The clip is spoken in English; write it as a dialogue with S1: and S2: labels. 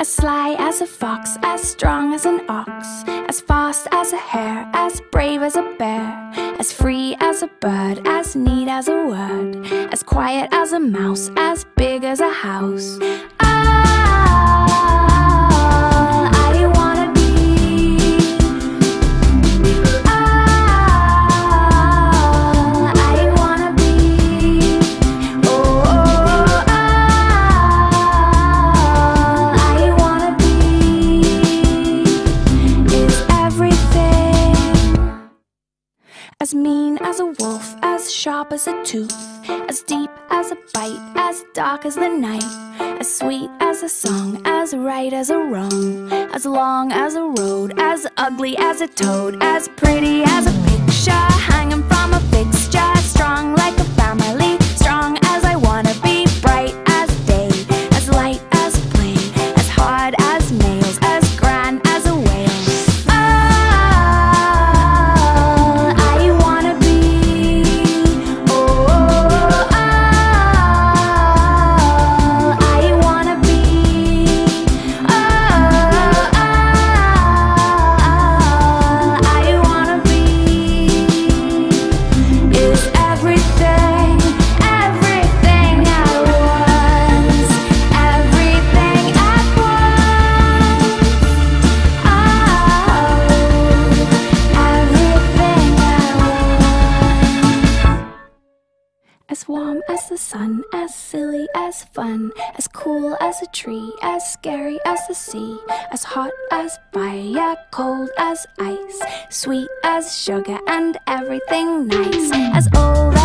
S1: As sly as a fox, as strong as an ox, as fast as a hare, as brave as a bear, as free as a bird, as neat as a word, as quiet as a mouse, as big as a house. As mean as a wolf, as sharp as a tooth, as deep as a bite, as dark as the night, as sweet as a song, as right as a wrong, as long as a road, as ugly as a toad, as pretty as a picture hanging from a fixture, strong like a family, strong as I wanna be, bright as day, as light as a plane, as hard as nails, as grand as a whale. As warm as the sun, as silly as fun, as cool as a tree, as scary as the sea, as hot as fire, cold as ice, sweet as sugar and everything nice, as old